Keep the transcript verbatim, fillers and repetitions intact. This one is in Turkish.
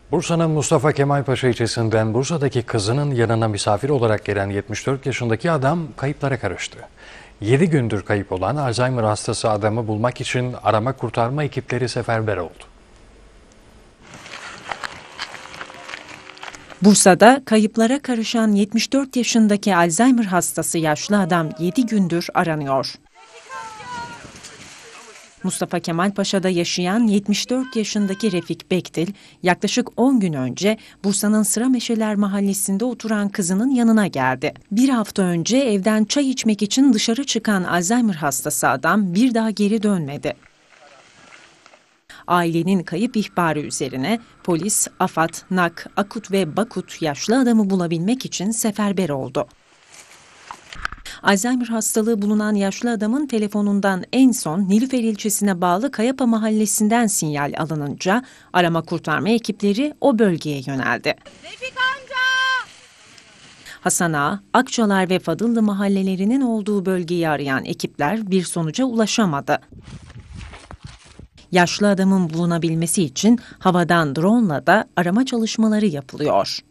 Bursa'nın Mustafa Kemal Paşa ilçesinden Bursa'daki kızının yanına misafir olarak gelen yetmiş dört yaşındaki adam kayıplara karıştı. yedi gündür kayıp olan Alzheimer hastası adamı bulmak için arama kurtarma ekipleri seferber oldu. Bursa'da kayıplara karışan yetmiş dört yaşındaki Alzheimer hastası yaşlı adam yedi gündür aranıyor. Mustafa Kemal Paşa'da yaşayan yetmiş dört yaşındaki Refik Bekdil, yaklaşık on gün önce Bursa'nın Sırameşeler mahallesinde oturan kızının yanına geldi. Bir hafta önce evden çay içmek için dışarı çıkan Alzheimer hastası adam bir daha geri dönmedi. Ailenin kayıp ihbarı üzerine polis, AFAD, NAK, AKUT ve BAKUT yaşlı adamı bulabilmek için seferber oldu. Alzheimer hastalığı bulunan yaşlı adamın telefonundan en son Nilüfer ilçesine bağlı Kayapa mahallesinden sinyal alınınca arama kurtarma ekipleri o bölgeye yöneldi. Refik amca! Hasan Ağa, Akçalar ve Fadıllı mahallelerinin olduğu bölgeyi arayan ekipler bir sonuca ulaşamadı. Yaşlı adamın bulunabilmesi için havadan drone'la da arama çalışmaları yapılıyor.